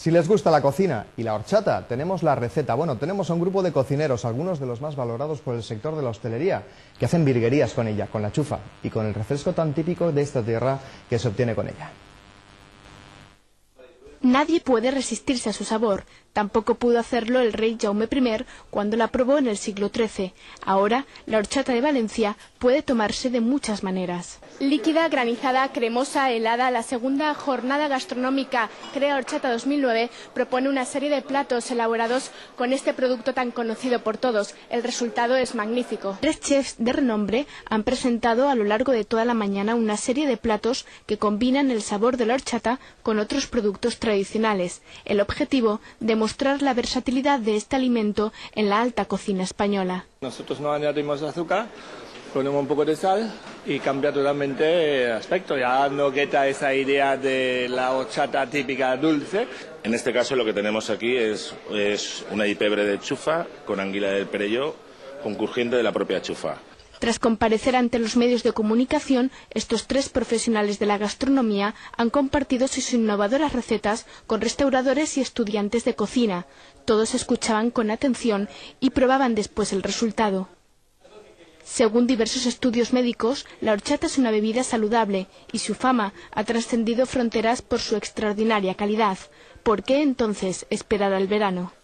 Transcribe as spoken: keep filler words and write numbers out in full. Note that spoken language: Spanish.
Si les gusta la cocina y la horchata, tenemos la receta. Bueno, tenemos a un grupo de cocineros, algunos de los más valorados por el sector de la hostelería, que hacen virguerías con ella, con la chufa y con el refresco tan típico de esta tierra que se obtiene con ella. Nadie puede resistirse a su sabor. Tampoco pudo hacerlo el rey Jaume primero cuando la probó en el siglo trece. Ahora, la horchata de Valencia puede tomarse de muchas maneras. Líquida, granizada, cremosa, helada, la segunda jornada gastronómica Crea Horchata dos mil nueve propone una serie de platos elaborados con este producto tan conocido por todos. El resultado es magnífico. Tres chefs de renombre han presentado a lo largo de toda la mañana una serie de platos que combinan el sabor de la horchata con otros productos tradicionales. El objetivo, demostrar la versatilidad de este alimento en la alta cocina española. Nosotros no añadimos azúcar, ponemos un poco de sal y cambia totalmente el aspecto. Ya no quita esa idea de la horchata típica dulce. En este caso lo que tenemos aquí es, es una ipebre de chufa con anguila del Perelló, con crujiente de la propia chufa. Tras comparecer ante los medios de comunicación, estos tres profesionales de la gastronomía han compartido sus innovadoras recetas con restauradores y estudiantes de cocina. Todos escuchaban con atención y probaban después el resultado. Según diversos estudios médicos, la horchata es una bebida saludable y su fama ha trascendido fronteras por su extraordinaria calidad. ¿Por qué entonces esperar al verano?